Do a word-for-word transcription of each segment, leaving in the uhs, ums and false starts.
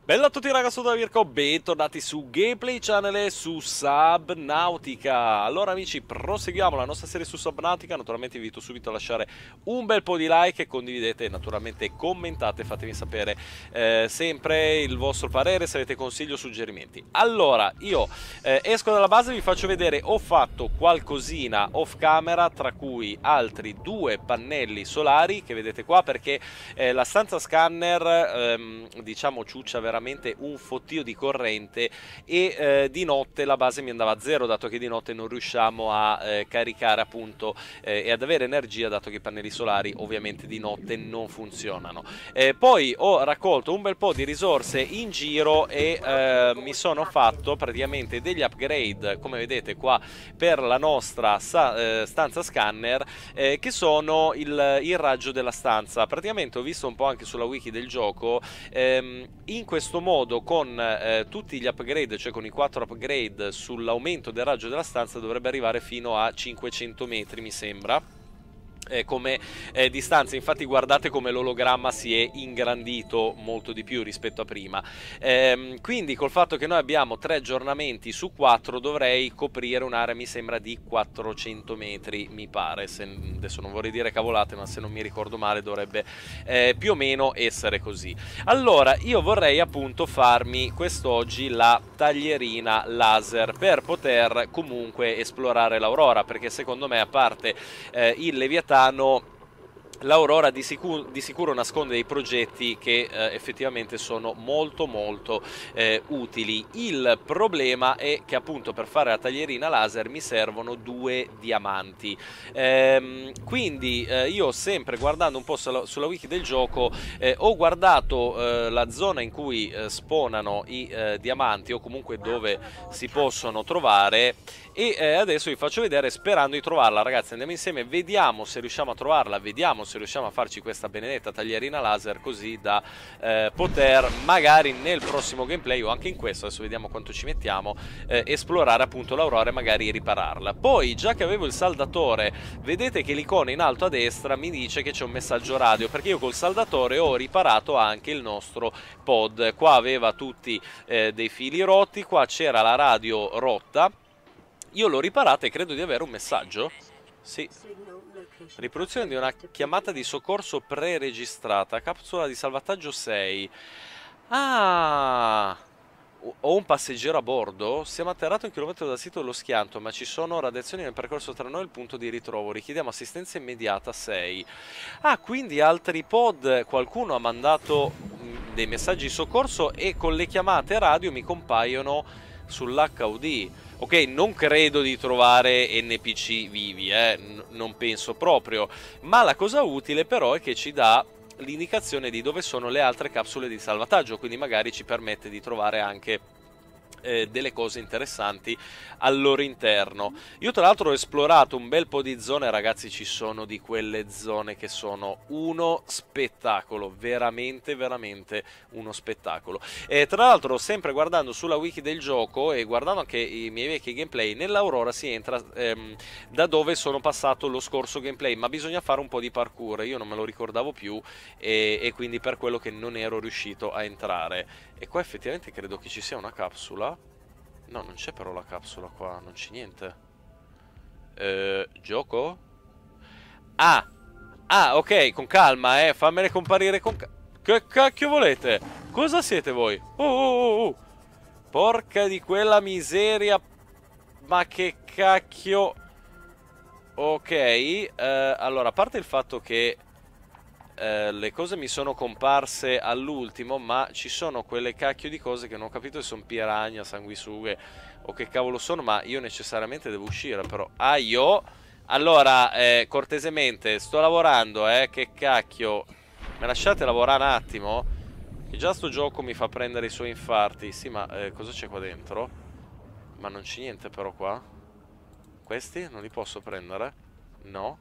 Bella a tutti ragazzi, sono Mirko, bentornati su Gameplay Channel e su Subnautica. Allora amici, proseguiamo la nostra serie su Subnautica. Naturalmente vi invito subito a lasciare un bel po' di like e condividete, naturalmente commentate, fatemi sapere eh, sempre il vostro parere, se avete consigli o suggerimenti. Allora, io eh, esco dalla base e vi faccio vedere, ho fatto qualcosina off camera, tra cui altri due pannelli solari che vedete qua, perché eh, la stanza scanner, ehm, diciamo, ciuccia veramente veramente un fottio di corrente e eh, di notte la base mi andava a zero, dato che di notte non riusciamo a eh, caricare appunto eh, e ad avere energia, dato che i pannelli solari ovviamente di notte non funzionano. Eh, poi ho raccolto un bel po' di risorse in giro e eh, mi sono fatto praticamente degli upgrade, come vedete qua, per la nostra sta eh, stanza scanner, eh, che sono il, il raggio della stanza. Praticamente ho visto un po' anche sulla wiki del gioco, ehm, in questo modo con eh, tutti gli upgrade, cioè con i quattro upgrade sull'aumento del raggio della stanza, dovrebbe arrivare fino a cinquecento metri, mi sembra, Eh, come eh, distanza. Infatti guardate come l'ologramma si è ingrandito molto di più rispetto a prima. Ehm, quindi col fatto che noi abbiamo tre aggiornamenti su quattro dovrei coprire un'area, mi sembra, di quattrocento metri, mi pare, se, adesso non vorrei dire cavolate, ma se non mi ricordo male dovrebbe eh, più o meno essere così. Allora io vorrei appunto farmi quest'oggi la taglierina laser per poter comunque esplorare l'Aurora, perché secondo me, a parte eh, il Leviatano, l'Aurora di, sicur di sicuro nasconde dei progetti che eh, effettivamente sono molto molto eh, utili. Il problema è che appunto per fare la taglierina laser mi servono due diamanti. Ehm, quindi eh, io, sempre guardando un po' sulla, sulla wiki del gioco, eh, ho guardato eh, la zona in cui eh, spawnano i eh, diamanti, o comunque dove si possono trovare, e eh, adesso vi faccio vedere, sperando di trovarla. Ragazzi, andiamo insieme, vediamo se riusciamo a trovarla, vediamo se riusciamo a farci questa benedetta taglierina laser, così da eh, poter magari nel prossimo gameplay, o anche in questo, adesso vediamo quanto ci mettiamo, eh, esplorare appunto l'Aurora e magari ripararla. Poi, già che avevo il saldatore, vedete che l'icona in alto a destra mi dice che c'è un messaggio radio, perché io col saldatore ho riparato anche il nostro pod. Qua aveva tutti eh, dei fili rotti, qua c'era la radio rotta. Io l'ho riparata e credo di avere un messaggio. Sì. Riproduzione di una chiamata di soccorso pre-registrata. Capsula di salvataggio sei. Ah! Ho un passeggero a bordo. Siamo atterrati a un chilometro dal sito dello schianto, ma ci sono radiazioni nel percorso tra noi e il punto di ritrovo. Richiediamo assistenza immediata sei. Ah, quindi altri pod. Qualcuno ha mandato dei messaggi di soccorso e con le chiamate radio mi compaiono sull'H U D. Ok, non credo di trovare N P C vivi, eh, non penso proprio, ma la cosa utile però è che ci dà l'indicazione di dove sono le altre capsule di salvataggio, quindi magari ci permette di trovare anche Eh, delle cose interessanti al loro interno. Io tra l'altro ho esplorato un bel po' di zone, ragazzi, ci sono di quelle zone che sono uno spettacolo, veramente veramente uno spettacolo. E tra l'altro, sempre guardando sulla wiki del gioco e guardando anche i miei vecchi gameplay, nell'Aurora si entra ehm, da dove sono passato lo scorso gameplay, ma bisogna fare un po' di parkour, io non me lo ricordavo più e, e quindi per quello che non ero riuscito a entrare. E qua effettivamente credo che ci sia una capsula. No, non c'è però la capsula qua, non c'è niente. Eh, gioco? Ah! Ah, ok, con calma, eh, fammele comparire con calma. Che cacchio volete? Cosa siete voi? Oh, oh, oh, oh. Porca di quella miseria. Ma che cacchio. Ok, eh, allora, a parte il fatto che Uh, le cose mi sono comparse all'ultimo, ma ci sono quelle cacchio di cose che non ho capito se sono piranha, sanguisughe o che cavolo sono, ma io necessariamente devo uscire però. Ah, io? Allora, eh, cortesemente, sto lavorando, eh, che cacchio. Mi lasciate lavorare un attimo? Che già sto gioco mi fa prendere i suoi infarti. Sì, ma eh, cosa c'è qua dentro? Ma non c'è niente però qua. Questi non li posso prendere? No.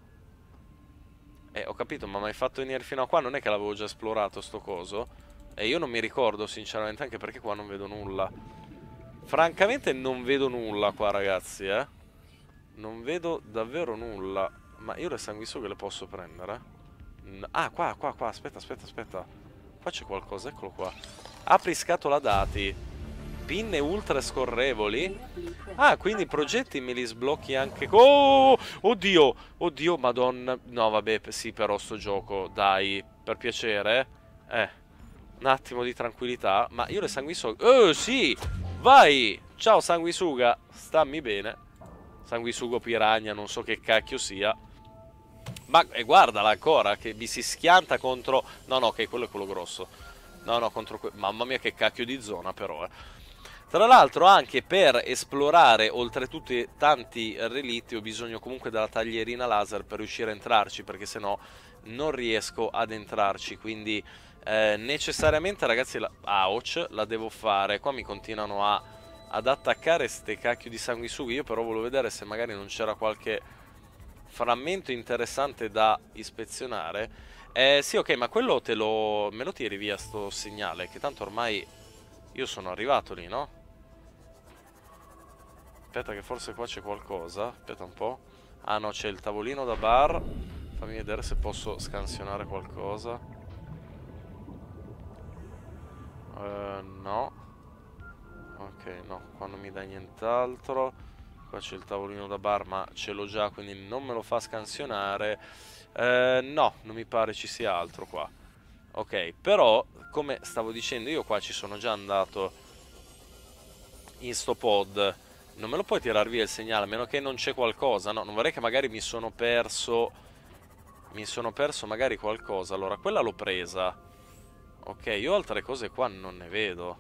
Eh, ho capito, ma mi hai fatto venire fino a qua, non è che l'avevo già esplorato sto coso? E io non mi ricordo, sinceramente, anche perché qua non vedo nulla. Francamente non vedo nulla qua, ragazzi, eh. Non vedo davvero nulla. Ma io le sanguisughe le posso prendere? No. Ah, qua, qua, qua, aspetta, aspetta, aspetta. Qua c'è qualcosa, eccolo qua. Apri scatola dati. Pinne ultra scorrevoli. Ah, quindi i progetti me li sblocchi anche... Oh, oddio, oddio, madonna. No, vabbè, sì, però sto gioco, dai, per piacere. Eh, un attimo di tranquillità. Ma io le sanguisuga... Oh, sì, vai. Ciao, sanguisuga. Stammi bene. Sanguisugo piranha, non so che cacchio sia. Ma e guardala ancora, che mi si schianta contro... No, no, ok, quello è quello grosso. No, no, contro... Que... Mamma mia, che cacchio di zona, però, eh. Tra l'altro anche per esplorare oltretutto tanti relitti ho bisogno comunque della taglierina laser per riuscire a entrarci, perché sennò non riesco ad entrarci, quindi eh, necessariamente ragazzi la, ouch, la devo fare. Qua mi continuano a, ad attaccare ste cacchio di sanguisughi, io però volevo vedere se magari non c'era qualche frammento interessante da ispezionare. Eh sì, ok, ma quello te lo... me lo tiri via sto segnale, che tanto ormai io sono arrivato lì, no? Aspetta che forse qua c'è qualcosa. Aspetta un po'. Ah no, c'è il tavolino da bar. Fammi vedere se posso scansionare qualcosa. uh, No. Ok, no, qua non mi dà nient'altro. Qua c'è il tavolino da bar, ma ce l'ho già, quindi non me lo fa scansionare. uh, No, non mi pare ci sia altro qua. Ok, però, come stavo dicendo, io qua ci sono già andato in sto pod. Non me lo puoi tirare via il segnale, a meno che non c'è qualcosa. No, non vorrei che magari mi sono perso... Mi sono perso magari qualcosa. Allora, quella l'ho presa. Ok, io altre cose qua non ne vedo.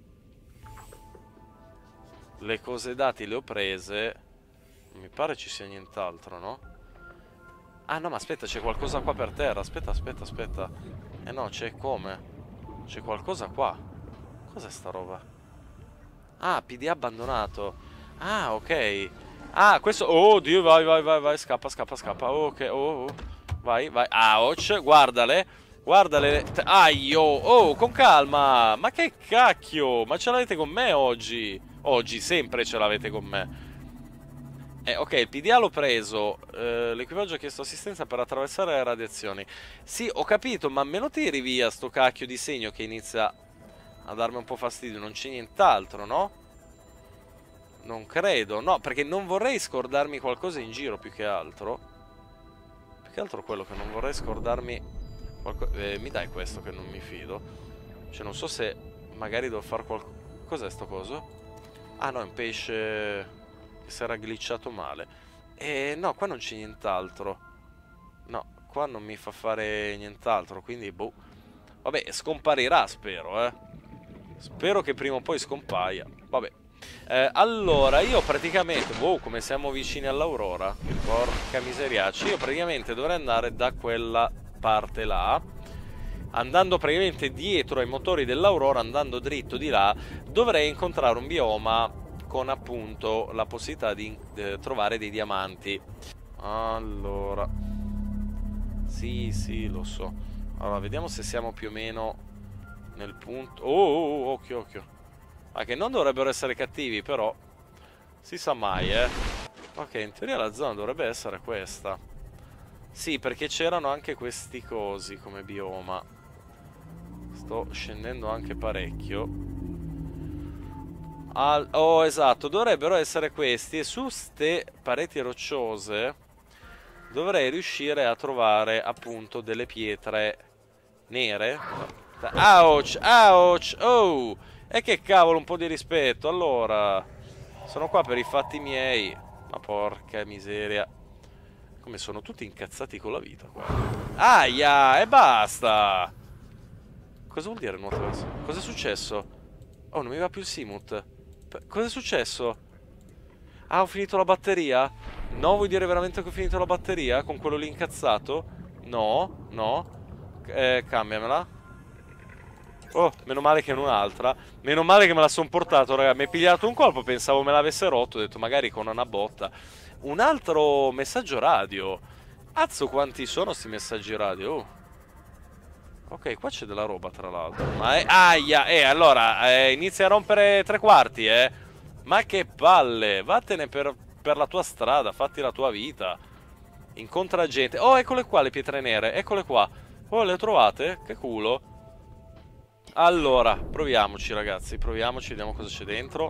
Le cose dati le ho prese. Non mi pare ci sia nient'altro, no? Ah, no, ma aspetta, c'è qualcosa qua per terra. Aspetta, aspetta, aspetta. Eh no, c'è come? C'è qualcosa qua. Cos'è sta roba? Ah, P D A abbandonato. Ah, ok. Ah, questo... Oh, Dio, vai, vai, vai, vai. Scappa, scappa, scappa. Oh, ok, oh, oh. Vai, vai. Ouch, guardale. Guardale. Aio. Oh, con calma. Ma che cacchio. Ma ce l'avete con me oggi? Oggi, sempre ce l'avete con me. Eh, ok, il P D A l'ho preso. eh, L'equipaggio ha chiesto assistenza per attraversare le radiazioni. Sì, ho capito, ma me lo tiri via sto cacchio di segno che inizia a darmi un po' fastidio. Non c'è nient'altro, no? Non credo, no, perché non vorrei scordarmi qualcosa in giro più che altro. Più che altro quello che non vorrei scordarmi qualco... eh, mi dai questo che non mi fido? Cioè non so se magari devo fare qualcosa. Cos'è sto coso? Ah no, è un pesce che si era glitchato male. E no, qua non c'è nient'altro. No, qua non mi fa fare nient'altro, quindi boh. Vabbè, scomparirà, spero, eh. Spero che prima o poi scompaia. Vabbè. Eh, allora, io praticamente... Wow, come siamo vicini all'aurora. Porca miseriaccia. Io praticamente dovrei andare da quella parte là. Andando praticamente dietro ai motori dell'aurora, andando dritto di là, dovrei incontrare un bioma con appunto la possibilità di eh, trovare dei diamanti. Allora... Sì, sì, lo so. Allora, vediamo se siamo più o meno nel punto... Oh, oh, oh, occhio, occhio. Ah, che non dovrebbero essere cattivi, però si sa mai, eh. Ok, in teoria la zona dovrebbe essere questa. Sì, perché c'erano anche questi cosi come bioma. Sto scendendo anche parecchio. Al... Oh, esatto, dovrebbero essere questi. E su ste pareti rocciose dovrei riuscire a trovare appunto delle pietre nere. Ouch, ouch, oh! E che cavolo, un po' di rispetto. Allora, sono qua per i fatti miei. Ma porca miseria. Come sono tutti incazzati con la vita qua. Aia, e basta. Cosa vuol dire nuoto verso? Cos'è successo? Oh, non mi va più il Simut. Cos'è successo? Ah, ho finito la batteria? No, vuoi dire veramente che ho finito la batteria? Con quello lì incazzato? No, no. Eh, cambiamela. Oh, meno male che non un'altra. Meno male che me la son portato, raga. Mi è pigliato un colpo, pensavo me l'avesse rotto. Ho detto magari con una botta. Un altro messaggio radio. Azzo, quanti sono sti messaggi radio? Oh. Ok, qua c'è della roba tra l'altro. Ma è... Aia, eh, allora eh, inizia a rompere tre quarti, eh. Ma che palle. Vattene per, per la tua strada, fatti la tua vita. Incontra gente. Oh, eccole qua le pietre nere, eccole qua. Oh, le ho trovate? Che culo. Allora, proviamoci ragazzi, proviamoci, vediamo cosa c'è dentro.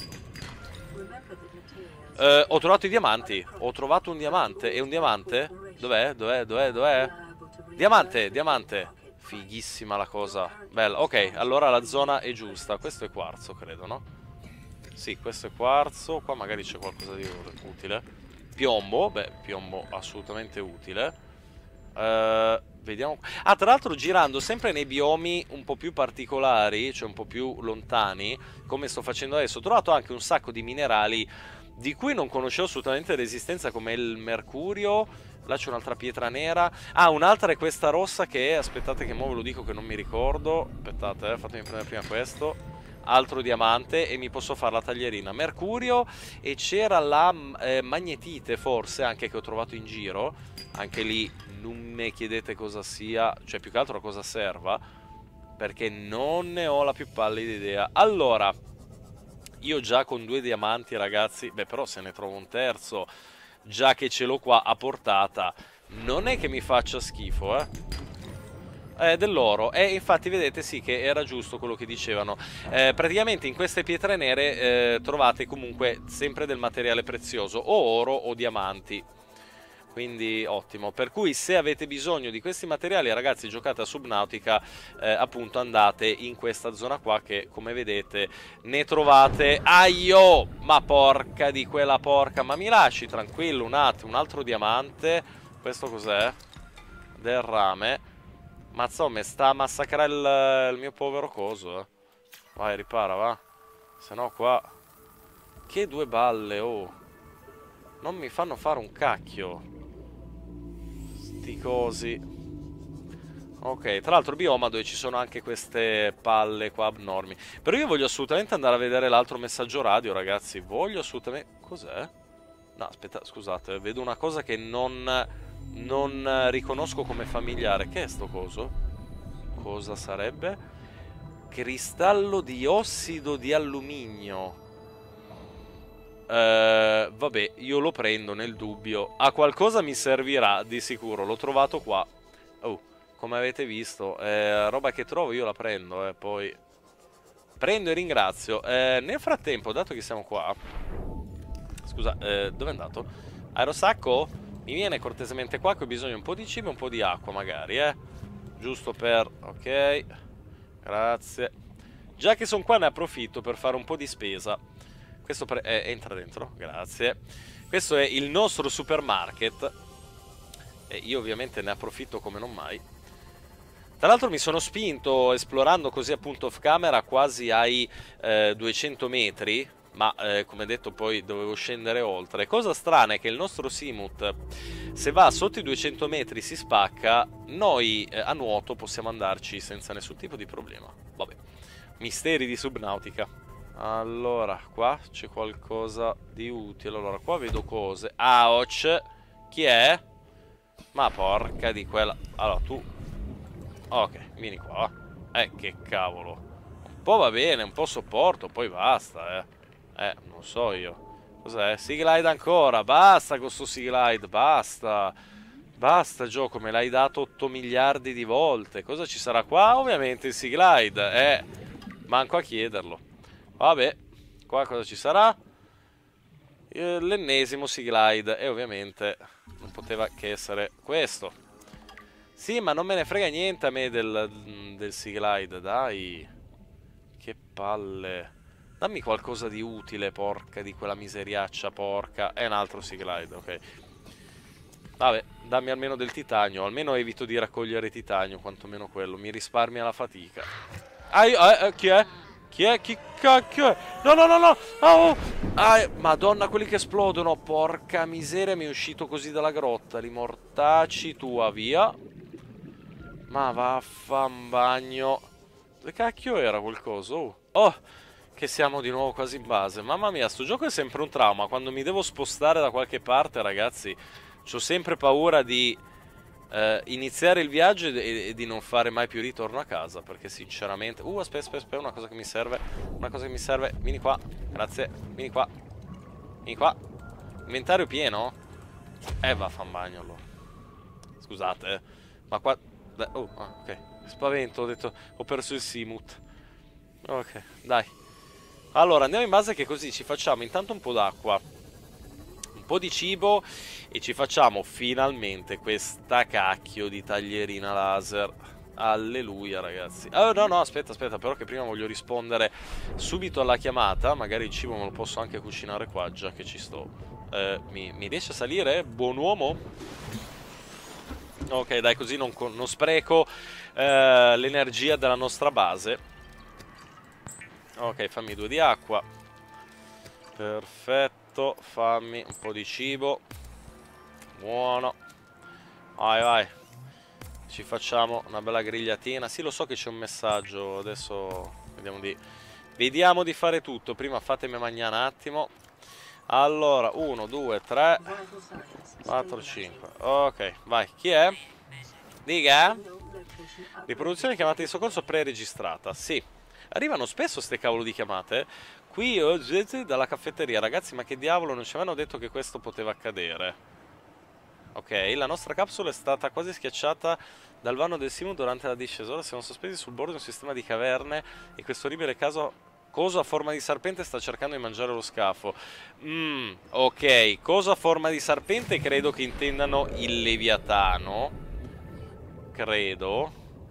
Eh, ho trovato i diamanti. Ho trovato un diamante. E un diamante? Dov'è? Dov'è? Dov'è? Dov'è? Diamante, diamante. Fighissima la cosa. Bella. Ok, allora la zona è giusta. Questo è quarzo, credo, no? Sì, questo è quarzo. Qua magari c'è qualcosa di utile. Piombo. Beh, piombo assolutamente utile. Uh, vediamo. Ah, tra l'altro girando sempre nei biomi un po' più particolari, cioè un po' più lontani, come sto facendo adesso, ho trovato anche un sacco di minerali di cui non conoscevo assolutamente l'esistenza, come il mercurio. Là c'è un'altra pietra nera. Ah, un'altra è questa rossa che è... Aspettate che mo ve lo dico che non mi ricordo. Aspettate, eh, fatemi prendere prima questo. Altro diamante e mi posso fare la taglierina. Mercurio e c'era la eh, magnetite forse anche che ho trovato in giro. Anche lì non mi chiedete cosa sia, cioè più che altro a cosa serva, perché non ne ho la più pallida idea. Allora, io già con due diamanti ragazzi, beh però se ne trovo un terzo, già che ce l'ho qua a portata, non è che mi faccia schifo, eh. Eh, dell'oro, e infatti vedete sì che era giusto quello che dicevano. Eh, praticamente in queste pietre nere eh, trovate comunque sempre del materiale prezioso, o oro o diamanti. Quindi ottimo, per cui se avete bisogno di questi materiali ragazzi giocate a Subnautica, eh, appunto andate in questa zona qua che come vedete ne trovate. Aio! Ma porca di quella porca, ma mi lasci tranquillo un attimo, un altro diamante. Questo cos'è? Del rame. Mazzo, mi sta a massacrare il, il mio povero coso, eh. Vai, ripara, va. Se no qua... Che due balle, oh. Non mi fanno fare un cacchio sti cosi. Ok, tra l'altro bioma dove ci sono anche queste palle qua abnormi. Però io voglio assolutamente andare a vedere l'altro messaggio radio, ragazzi. Voglio assolutamente... Cos'è? No, aspetta, scusate, vedo una cosa che non... non riconosco come familiare. Che è sto coso? Cosa sarebbe? Cristallo di ossido di alluminio. Uh, vabbè, io lo prendo nel dubbio. A qualcosa mi servirà di sicuro. L'ho trovato qua. Oh, come avete visto, eh, roba che trovo io la prendo. Eh, poi prendo e ringrazio. Eh, nel frattempo, dato che siamo qua, scusa, eh, dove è andato? Aerosacco? Mi viene cortesemente qua che ho bisogno un po' di cibo e un po' di acqua, magari, eh. Giusto per... Ok, grazie. Già che sono qua ne approfitto per fare un po' di spesa. Questo pre eh, entra dentro, grazie. Questo è il nostro supermarket. E io ovviamente ne approfitto come non mai. Tra l'altro mi sono spinto esplorando così appunto off camera quasi ai eh, duecento metri. Ma eh, come detto poi dovevo scendere oltre. Cosa strana è che il nostro Simut, se va sotto i duecento metri si spacca. Noi eh, a nuoto possiamo andarci senza nessun tipo di problema. Vabbè, misteri di Subnautica. Allora, qua c'è qualcosa di utile. Allora, qua vedo cose. Ouch! Chi è? Ma porca di quella... Allora, tu... Ok, vieni qua. Eh, che cavolo. Un po' va bene, un po' sopporto, poi basta, eh. Eh, non so io. Cos'è? Seaglide ancora. Basta con sto Seaglide, basta. Basta, gioco, me l'hai dato otto miliardi di volte. Cosa ci sarà qua? Ovviamente il Seaglide. Eh, manco a chiederlo. Vabbè, qua cosa ci sarà? L'ennesimo Seaglide. E ovviamente non poteva che essere questo. Sì, ma non me ne frega niente a me del, del Seaglide, dai. Che palle. Dammi qualcosa di utile, porca di quella miseriaccia, porca. È un altro Seaglide, ok. Vabbè, dammi almeno del titanio. Almeno evito di raccogliere titanio, quantomeno quello. Mi risparmia la fatica. Ah, io, eh, eh, chi è? Chi è? Chi cacchio è? No, no, no, no! Oh! Ah, madonna, quelli che esplodono. Porca miseria, mi è uscito così dalla grotta. Li mortacci tua, via. Ma vaffanbagno. Dove cacchio era quel coso? Oh. Oh, che siamo di nuovo quasi in base. Mamma mia, sto gioco è sempre un trauma. Quando mi devo spostare da qualche parte, ragazzi, c'ho sempre paura di eh, iniziare il viaggio e, e di non fare mai più ritorno a casa. Perché sinceramente... Uh, aspetta, aspetta, aspetta, una cosa che mi serve. Una cosa che mi serve. Vieni qua, grazie. Vieni qua. Vieni qua. Inventario pieno? Eh, vaffanbagno allora. Scusate, eh. Ma qua... Oh, ah, ok. Spavento, ho detto... Ho perso il Simut. Ok, dai. Allora, andiamo in base che così ci facciamo intanto un po' d'acqua, un po' di cibo e ci facciamo finalmente questa cacchio di taglierina laser. Alleluia, ragazzi. Oh, no, no, aspetta, aspetta, però che prima voglio rispondere subito alla chiamata. Magari il cibo me lo posso anche cucinare qua, già che ci sto. Eh, mi, mi riesce a salire? Buon uomo? Ok, dai, così non, non spreco eh, l'energia della nostra base. Ok, fammi due di acqua. Perfetto, fammi un po' di cibo. Buono. Vai, vai. Ci facciamo una bella grigliatina. Sì, lo so che c'è un messaggio. Adesso vediamo di... Vediamo di fare tutto. Prima fatemi mangiare un attimo. Allora, uno, due, tre, quattro, cinque. Ok, vai. Chi è? Dica. Riproduzione di chiamate di soccorso pre-registrata. Sì. Arrivano spesso ste cavolo di chiamate. Qui dalla caffetteria. Ragazzi, ma che diavolo, non ci avevano detto che questo poteva accadere. Ok, la nostra capsula è stata quasi schiacciata dal vano del Simu durante la discesa. Ora siamo sospesi sul bordo di un sistema di caverne e questo orribile caso, coso a forma di serpente sta cercando di mangiare lo scafo. Mm, ok, coso a forma di serpente credo che intendano il Leviatano. Credo.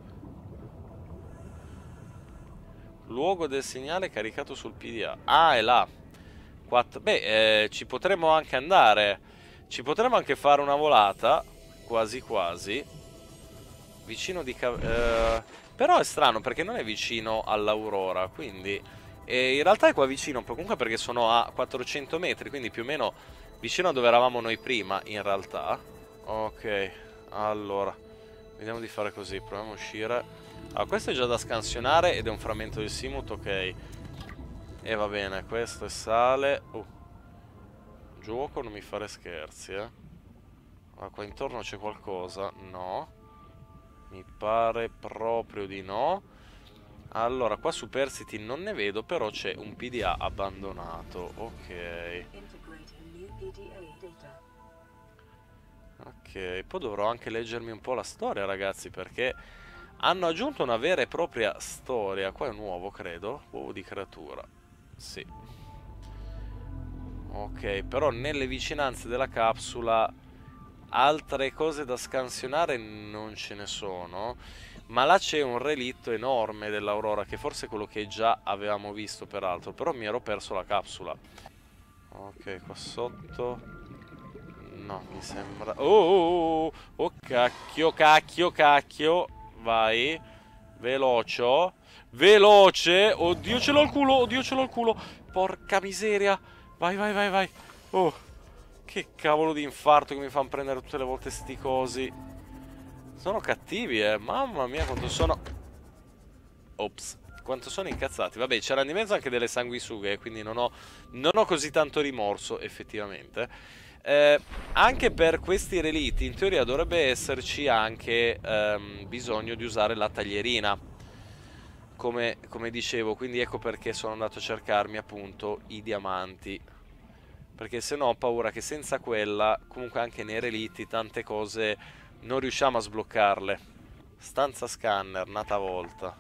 Luogo del segnale caricato sul P D A. Ah, è là. quattro. Beh, eh, ci potremmo anche andare. Ci potremmo anche fare una volata. Quasi quasi. Vicino di... Eh, però è strano perché non è vicino all'Aurora. Quindi... Eh, in realtà è qua vicino. Comunque perché sono a quattrocento metri. Quindi più o meno vicino a dove eravamo noi prima. In realtà. Ok. Allora. Vediamo di fare così. Proviamo a uscire. Ah, questo è già da scansionare ed è un frammento del Simut, ok. E va bene, questo è sale. Oh. Gioco, non mi fare scherzi, eh. Ma qua intorno c'è qualcosa? No. Mi pare proprio di no. Allora, qua Supercity non ne vedo, però c'è un P D A abbandonato. Ok. Ok, poi dovrò anche leggermi un po' la storia, ragazzi, perché... hanno aggiunto una vera e propria storia. Qua è un uovo, credo. Uovo di creatura. Sì. Ok, però nelle vicinanze della capsula altre cose da scansionare non ce ne sono. Ma là c'è un relitto enorme dell'Aurora, che forse è quello che già avevamo visto peraltro. Però mi ero perso la capsula. Ok, qua sotto... no, mi sembra... Oh, oh, oh, oh, cacchio, cacchio, cacchio. Vai. Veloce. Veloce. Oddio, ce l'ho al culo. Oddio, ce l'ho al culo. Porca miseria. Vai, vai, vai, vai. Oh. Che cavolo di infarto che mi fanno prendere tutte le volte sti cosi. Sono cattivi, eh. Mamma mia, quanto sono... Ops. Quanto sono incazzati. Vabbè, c'erano di mezzo anche delle sanguisughe, quindi non ho, non ho così tanto rimorso, effettivamente. Eh, anche per questi relitti in teoria dovrebbe esserci anche ehm, bisogno di usare la taglierina, come, come dicevo, quindi ecco perché sono andato a cercarmi appunto i diamanti, perché se no ho paura che senza quella comunque anche nei relitti tante cose non riusciamo a sbloccarle. Stanza scanner, nata volta.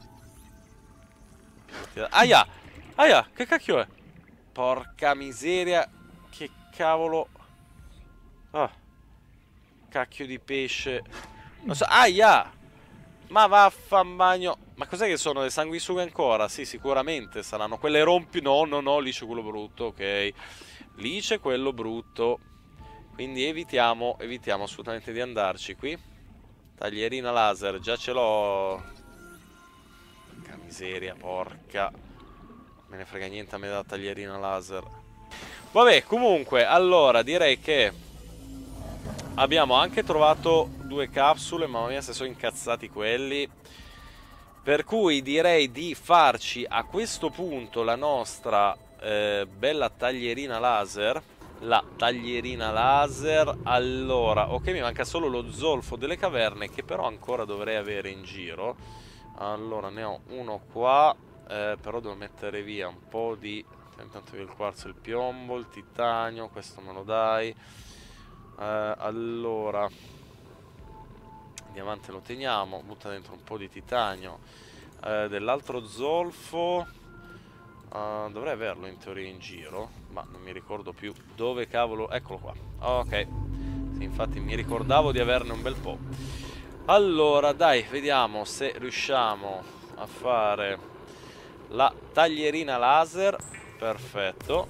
Aia, aia, che cacchio è? Porca miseria. Che cavolo. Ah. Cacchio di pesce. Non so. Aia. Ma vaffanbagno. Ma cos'è che sono? Le sanguisughe ancora? Sì, sicuramente saranno quelle rompi. No, no, no, lì c'è quello brutto, ok. Lì c'è quello brutto. Quindi evitiamo, evitiamo assolutamente di andarci qui. Taglierina laser, già ce l'ho. Porca miseria, porca. Me ne frega niente a me da taglierina laser. Vabbè, comunque, allora, direi che abbiamo anche trovato due capsule. Mamma mia, se sono incazzati quelli. Per cui direi di farci a questo punto la nostra eh, bella taglierina laser. La taglierina laser. Allora, ok, mi manca solo lo zolfo delle caverne, che però ancora dovrei avere in giro. Allora, ne ho uno qua. Eh, però devo mettere via un po' di... intanto il quarzo e il piombo, il titanio, questo me lo dai. Eh, allora, il diamante lo teniamo, butta dentro un po' di titanio. eh, dell'altro zolfo. Uh, dovrei averlo in teoria in giro, ma non mi ricordo più dove cavolo... Eccolo qua. Ok. Sì, infatti mi ricordavo di averne un bel po'. Allora, dai, vediamo se riusciamo a fare la taglierina laser. Perfetto.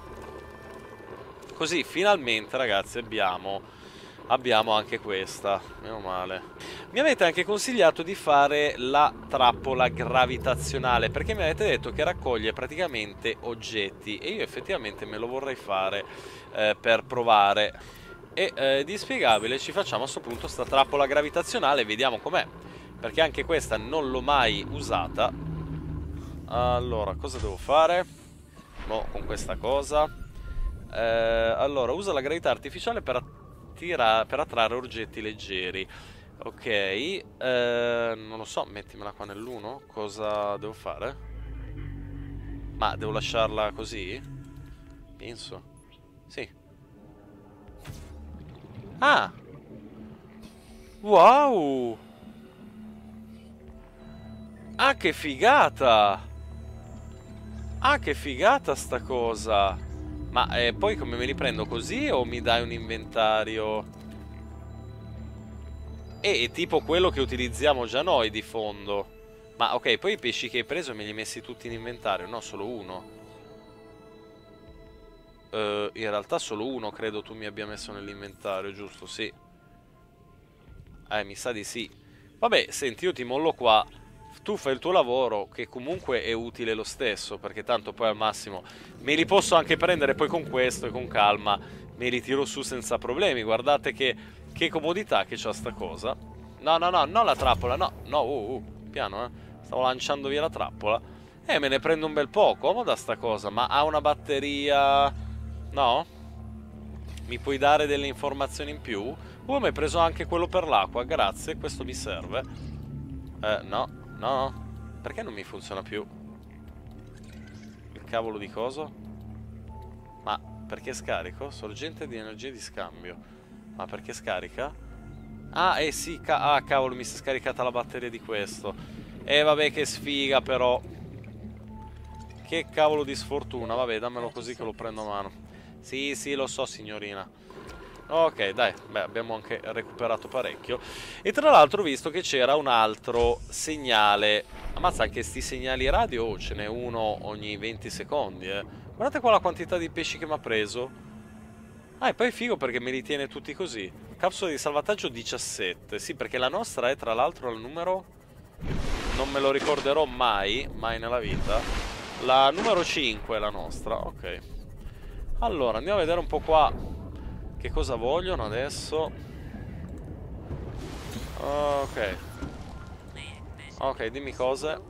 Così, finalmente, ragazzi, abbiamo... Abbiamo anche questa, meno male. Mi avete anche consigliato di fare la trappola gravitazionale, perché mi avete detto che raccoglie praticamente oggetti, e io effettivamente me lo vorrei fare eh, per provare. E eh, di spiegabile ci facciamo a questo punto sta trappola gravitazionale e vediamo com'è, perché anche questa non l'ho mai usata. Allora, cosa devo fare? No, con questa cosa. Eh, allora, usa la gravità artificiale per attivare per attrarre oggetti leggeri. Ok, eh, non lo so, mettimela qua nell'uno. Cosa devo fare? Ma devo lasciarla così? Penso. Sì. Ah! Wow! Ah, che figata! Ah, che figata sta cosa! Ma eh, poi come me li prendo così o mi dai un inventario? E è tipo quello che utilizziamo già noi di fondo. Ma ok, poi i pesci che hai preso me li hai messi tutti in inventario, no? Solo uno. Uh, in realtà solo uno credo tu mi abbia messo nell'inventario, giusto? Sì. Eh, mi sa di sì. Vabbè, senti, io ti mollo qua. Tu fai il tuo lavoro, che comunque è utile lo stesso, perché tanto poi al massimo me li posso anche prendere poi con questo e con calma me li tiro su senza problemi. Guardate che, che comodità che c'ha sta cosa. No, no, no, non la trappola, no, no, uh, uh, piano, eh. Stavo lanciando via la trappola. Eh, me ne prendo un bel po', comoda sta cosa, ma ha una batteria... No? Mi puoi dare delle informazioni in più? Uh, mi hai preso anche quello per l'acqua, grazie, questo mi serve. Eh, no. No? Perché non mi funziona più? Il cavolo di coso? Ma perché scarico? Sorgente di energia di scambio. Ma perché scarica? Ah, eh sì, ca ah, cavolo, mi si è scaricata la batteria di questo. Eh, vabbè, che sfiga, però. Che cavolo di sfortuna. Vabbè, dammelo così che lo prendo a mano. Sì, sì, lo so, signorina. Ok, dai, beh, abbiamo anche recuperato parecchio. E tra l'altro ho visto che c'era un altro segnale. Ammazza, anche sti segnali radio, oh, ce n'è uno ogni venti secondi, eh. Guardate qua la quantità di pesci che mi ha preso. Ah, e poi è figo perché me li tiene tutti così. Capsula di salvataggio diciassette. Sì, perché la nostra è tra l'altro al numero... Non me lo ricorderò mai, mai nella vita. La numero cinque è la nostra, ok. Allora, andiamo a vedere un po' qua... Che cosa vogliono adesso? Ok. Ok, dimmi cose.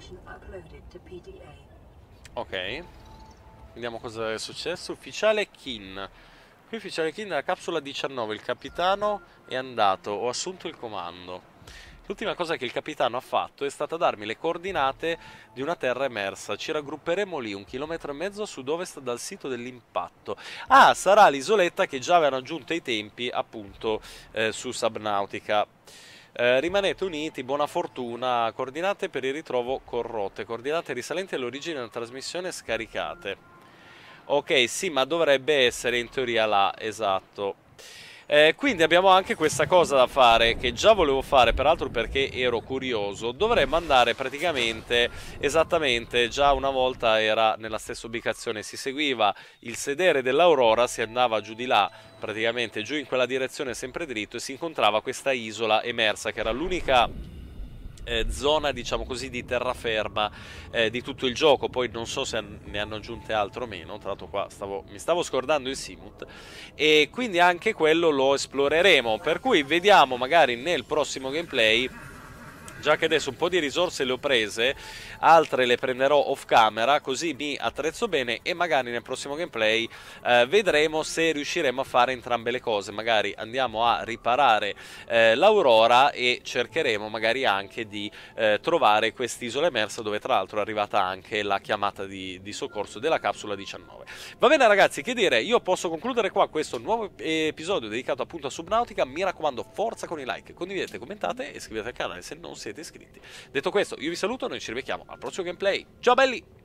Ok. Vediamo cosa è successo. Ufficiale Kin. Qui ufficiale Kin della capsula diciannove. Il capitano è andato. Ho assunto il comando. L'ultima cosa che il capitano ha fatto è stata darmi le coordinate di una terra emersa. Ci raggrupperemo lì, un chilometro e mezzo a sud-ovest dal sito dell'impatto. Ah, sarà l'isoletta che già avevano aggiunto ai tempi, appunto, eh, su Subnautica. Eh, rimanete uniti, buona fortuna. Coordinate per il ritrovo corrotte. Coordinate risalenti all'origine della trasmissione scaricate. Ok, sì, ma dovrebbe essere in teoria là, esatto. Eh, quindi abbiamo anche questa cosa da fare, che già volevo fare, peraltro perché ero curioso. Dovremmo andare praticamente, esattamente, già una volta era nella stessa ubicazione, si seguiva il sedere dell'Aurora, si andava giù di là, praticamente giù in quella direzione sempre dritto, e si incontrava questa isola emersa, che era l'unica... Eh, zona, diciamo così, di terraferma eh, di tutto il gioco. Poi non so se ne hanno aggiunte altro o meno. Tra l'altro qua stavo, mi stavo scordando il Simut, e quindi anche quello lo esploreremo, per cui vediamo magari nel prossimo gameplay. Già che adesso un po' di risorse le ho prese, altre le prenderò off camera, così mi attrezzo bene, e magari nel prossimo gameplay eh, vedremo se riusciremo a fare entrambe le cose. Magari andiamo a riparare eh, l'Aurora e cercheremo magari anche di eh, trovare quest'isola emersa, dove tra l'altro è arrivata anche la chiamata di, di soccorso della capsula diciannove. Va bene ragazzi, che dire, io posso concludere qua questo nuovo episodio dedicato appunto a Subnautica. Mi raccomando, forza con i like, condividete, commentate e iscrivetevi al canale se non siete siete iscritti. Detto questo, io vi saluto, noi ci rivediamo al prossimo gameplay. Ciao belli!